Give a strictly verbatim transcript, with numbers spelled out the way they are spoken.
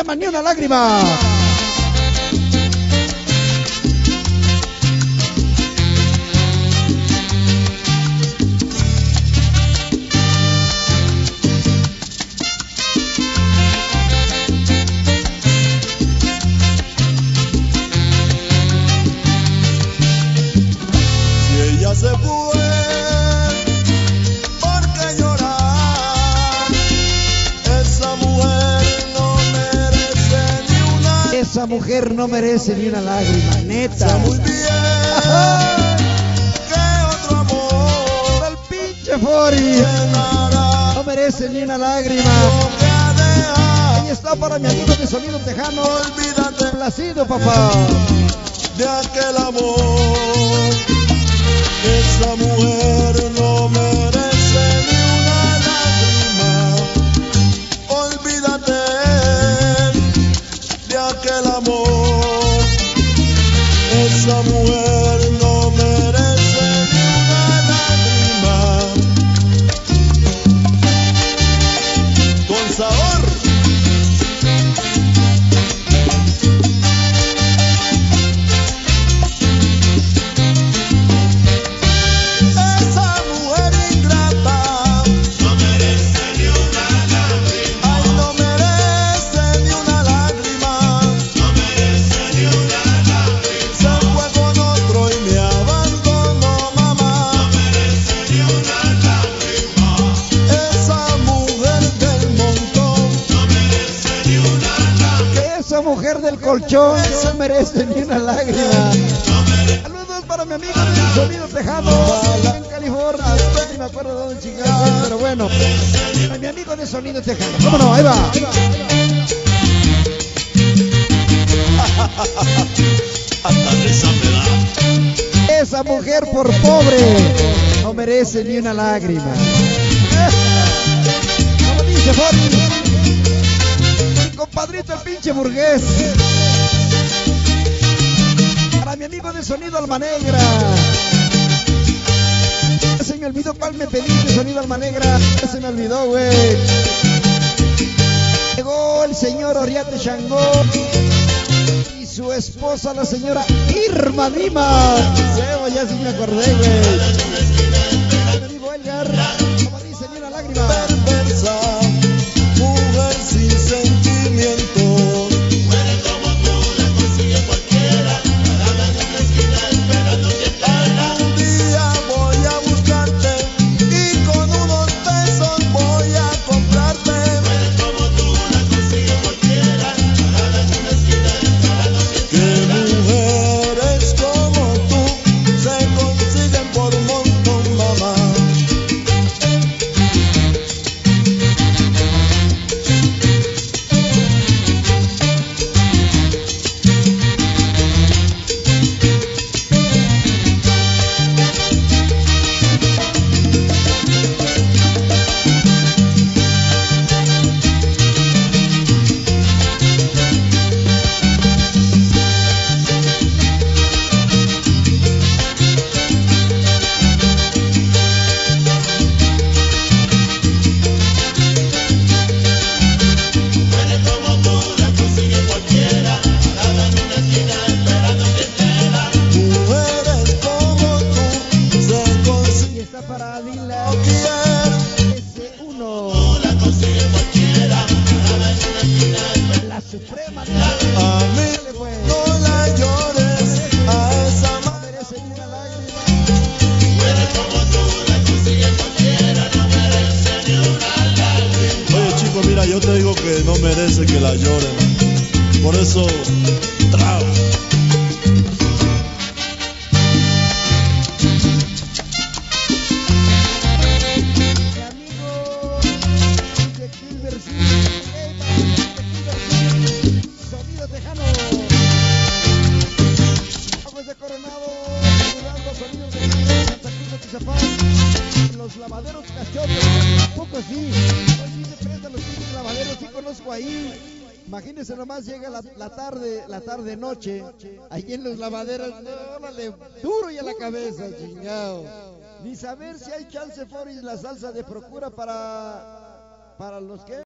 llama Ni Una Lágrima. Se fue, ¿por qué llorar? Esa mujer no merece ni una. Esa mujer no merece ni una lágrima, neta. Sé muy bien que otro amor El pinche Fori no merece ni una lágrima. Ahí está para mi amigo de Sonido Tejano. Olvídate, Placido, papá, de aquel amor. Esa mujer no merece ni una lágrima. Olvídate de aquel amor. Esa mujer no merece ni una lágrima. Con sabor. mujer del colchón no merece ni una lágrima. Saludos para mi amigo del Sonido Tejano en California. No me acuerdo de dónde chingados es, pero bueno, para mi amigo de Sonido Tejano. ¿Cómo no? Ahí va. Ahí va, ahí va. Esa mujer por pobre no merece ni una lágrima. Como dice Forni, compadrito el pinche burgués. Para mi amigo de Sonido Alma Negra. Se me olvidó cuál me pediste, Sonido Alma Negra. Se me olvidó, güey. Llegó el señor Oriate Changó y su esposa, la señora Irma Lima. Sí, ya sí me acordé, güey. Mi amigo Edgar, como dice, ni una lágrima. Perversa, mujer sin sentimiento. Muere como tú, la consigue cualquiera. Parada en una esquina esperando que te haga. Un día voy a buscarte y con unos pesos voy a comprarte. Muere como tú, la consigue cualquiera. Parada en una esquina esperando que te haga. Que mujeres como tú se consiguen por un montón, mamá. Yo te digo que no merece que la lloren. Por eso, trao. Mi amigo de Kilber Sonido Tejano. Aguas de Coronado, Durango, Sonido Tejano, Santa Cruz de Tizapán, los lavaderos cachotes, un poco así. Los lavaderos sí conozco ahí. Imagínense nomás, llega la, la tarde, la tarde noche, ahí en los lavaderos, órale, duro y a la cabeza, chingado. Ni saber si hay chance for y la salsa de procura para, para los que